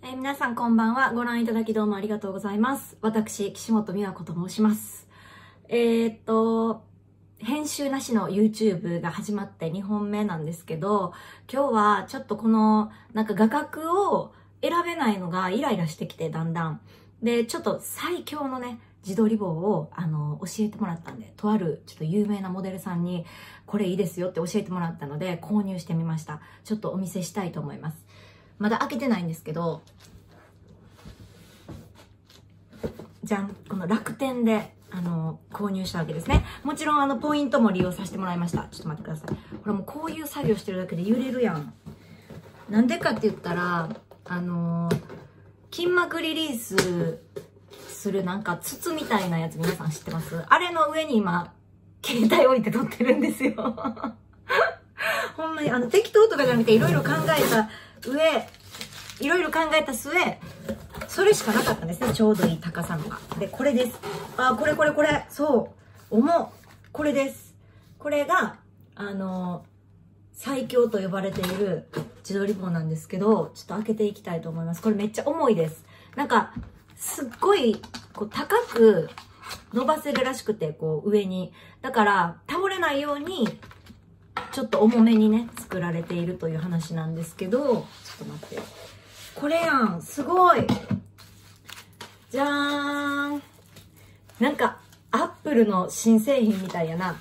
皆さんこんばんは。ご覧いただきどうもありがとうございます。私、岸本美和子と申します。編集なしの YouTube が始まって2本目なんですけど、今日はちょっとこの、画角を選べないのがイライラしてきて、だんだん。で、ちょっと最強のね、自撮り棒を、教えてもらったんで、とあるちょっと有名なモデルさんに、これいいですよって教えてもらったので、購入してみました。ちょっとお見せしたいと思います。まだ開けてないんですけど、じゃん、この楽天で、購入したわけですね。もちろん、ポイントも利用させてもらいました。ちょっと待ってください。これもうこういう作業してるだけで揺れるやん。なんでかって言ったら、筋膜リリースする筒みたいなやつ皆さん知ってます？あれの上に今、携帯置いて撮ってるんですよ。ほんまに、適当とかじゃなくていろいろ考えた末、それしかなかったんですね。ちょうどいい高さのが。で、これです。あ、これ。そう。これです。これが、最強と呼ばれている自撮り棒なんですけど、ちょっと開けていきたいと思います。これめっちゃ重いです。すっごい、高く伸ばせるらしくて、上に。だから、倒れないように、ちょっと重めにね、作られているという話なんですけど、ちょっと待って。これやん、すごい。じゃーん。アップルの新製品みたいやな。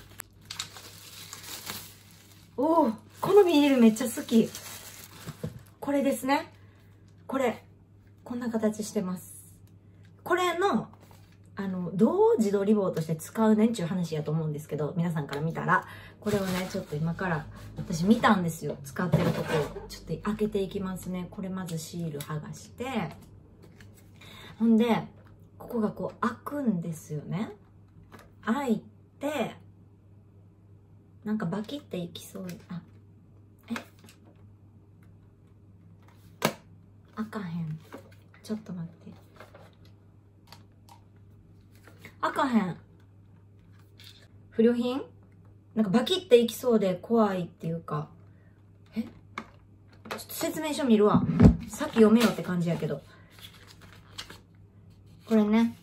おー、このビニールめっちゃ好き。これですね。こんな形してます。これの、どう自撮り棒として使うねんっていう話やと思うんですけど、皆さんから見たら、これをね、ちょっと今から私見たんですよ。使ってるとこを。ちょっと開けていきますね。これまずシール剥がして、ほんで、ここが開くんですよね。開いて、バキっていきそう。開かへん。ちょっと待って。開かへん。不良品？バキっていきそうで怖いっていうか。ちょっと説明書見るわ。さっき読めよって感じやけど。これね。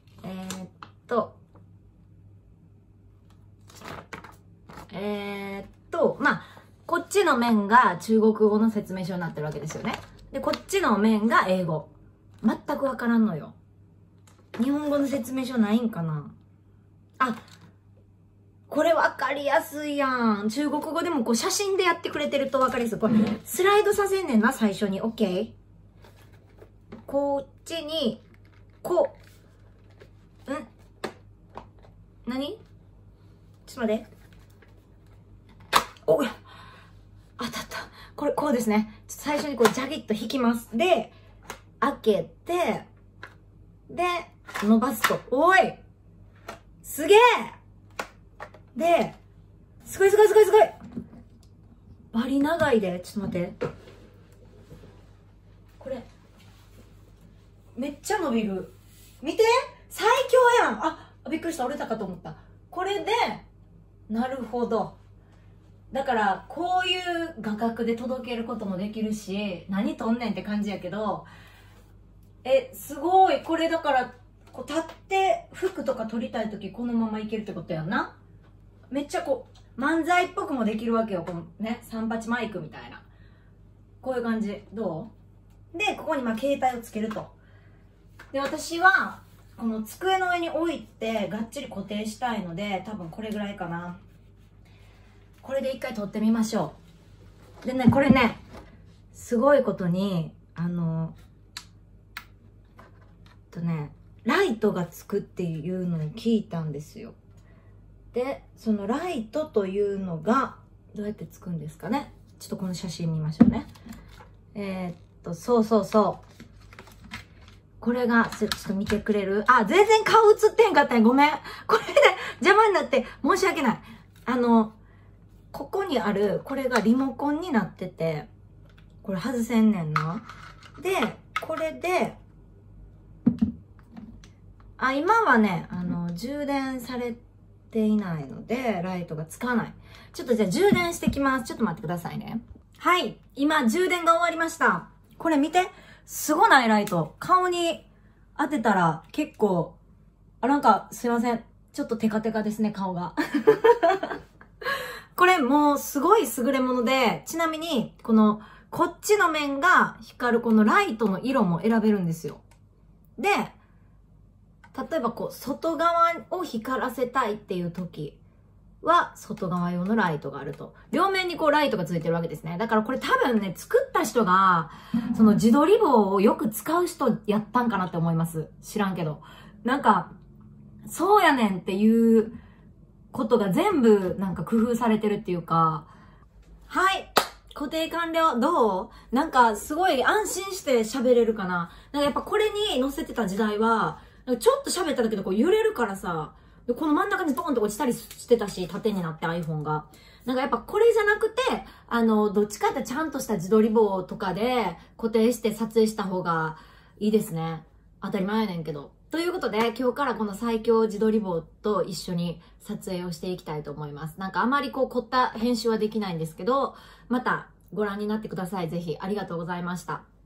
こっちの面が中国語の説明書になってるわけですよね。で、こっちの面が英語。全くわからんのよ。日本語の説明書ないんかな？あ、これわかりやすいやん。中国語でも写真でやってくれてるとわかりやすい。これ、スライドさせんねんな、最初に。OK？ こっちに、何？ちょっと待って。おい！当たった。これ、こうですね。最初にジャギッと引きます。で、開けて、で、伸ばすと。おい！すげえ！で、すごい。バリ長いで。ちょっと待って。これ、めっちゃ伸びる。見て！最強やん！あ、びっくりした。折れたかと思った。これで、なるほど。だから、こういう画角で届けることもできるし、何撮んねんって感じやけど、すごい。これだから、立って服とか撮りたいときこのままいけるってことやんな。めっちゃ漫才っぽくもできるわけよ。三八マイクみたいな。こういう感じ。どう？で、ここに携帯をつけると。で、私は、この机の上に置いてがっちり固定したいので、多分これぐらいかな。これで一回撮ってみましょう。でね、これね、すごいことに、ライトがつくっていうのを聞いたんですよ。で、そのライトというのが、どうやってつくんですかね。ちょっとこの写真見ましょうね。そう。これが、ちょっと見てくれる？あ、全然顔映ってへんかったね。ごめん。これで邪魔になって申し訳ない。ここにある、これがリモコンになってて、これ外せんねんな。で、これで、今はね、充電されていないので、ライトがつかない。ちょっとじゃあ充電してきます。ちょっと待ってくださいね。はい。今、充電が終わりました。これ見て。 すごないライト。顔に当てたら結構、なんかすいません。ちょっとテカテカですね、顔が。これもうすごい優れもので、ちなみに、こっちの面が光るこのライトの色も選べるんですよ。で、例えば外側を光らせたいっていう時は、外側用のライトがあると。両面にライトがついてるわけですね。だからこれ多分ね、作った人が、その自撮り棒をよく使う人やったんかなって思います。知らんけど。なんか、そうやねんっていうことが全部なんか工夫されてるっていうか、はい。固定完了。どう？なんかすごい安心して喋れるかな。なんかやっぱこれに載せてた時代は、ちょっと喋っただけで揺れるからさ、この真ん中にドーンと落ちたりしてたし、縦になって iPhone が。なんかやっぱこれじゃなくて、どっちかってちゃんとした自撮り棒とかで固定して撮影した方がいいですね。当たり前やねんけど。ということで、今日からこの最強自撮り棒と一緒に撮影をしていきたいと思います。なんかあまり凝った編集はできないんですけど、またご覧になってください。ぜひ。ありがとうございました。